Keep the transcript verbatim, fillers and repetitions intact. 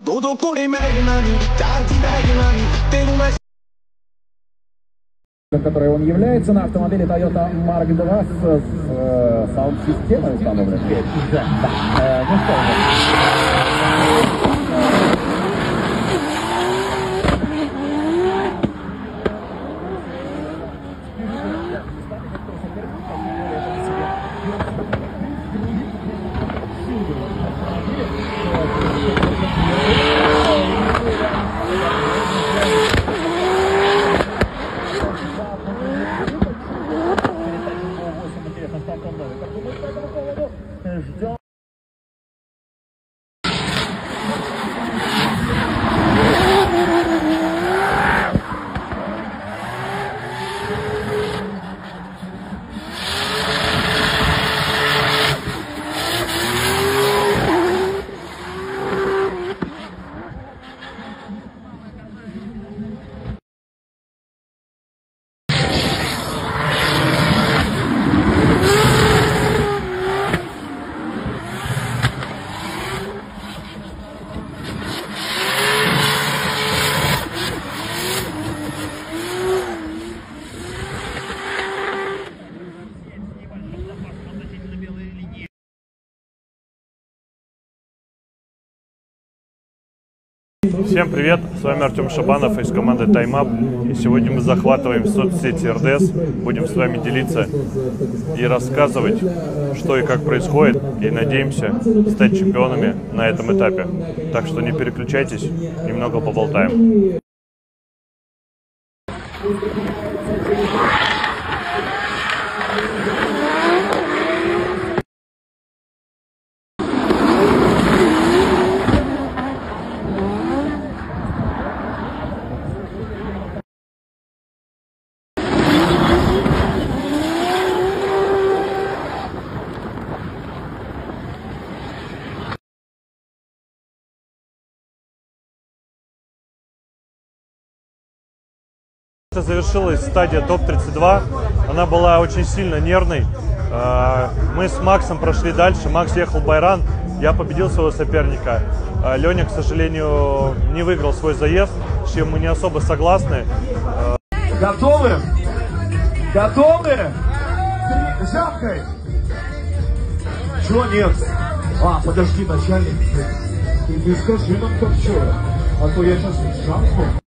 Todo por imaginary, tardi imaginary, tengo una... Который он является на автомобиле Toyota Марк два с э, саунд-системой установленной. Да. Э, ну что же. Ждем. Всем привет, с вами Артем Шабанов из команды TimeUp. И сегодня мы захватываем соцсети эр дэ эс, будем с вами делиться и рассказывать, что и как происходит, и надеемся стать чемпионами на этом этапе. Так что не переключайтесь, немного поболтаем. Это завершилась стадия топ тридцать два, она была очень сильно нервной. Мы с Максом прошли дальше, Макс ехал байран, я победил своего соперника. Леня, к сожалению, не выиграл свой заезд, с чем мы не особо согласны. Готовы? Готовы? Жахкой! Чего нет? А, подожди, начальник, ты, ты скажи нам как что, а то я сейчас жахну.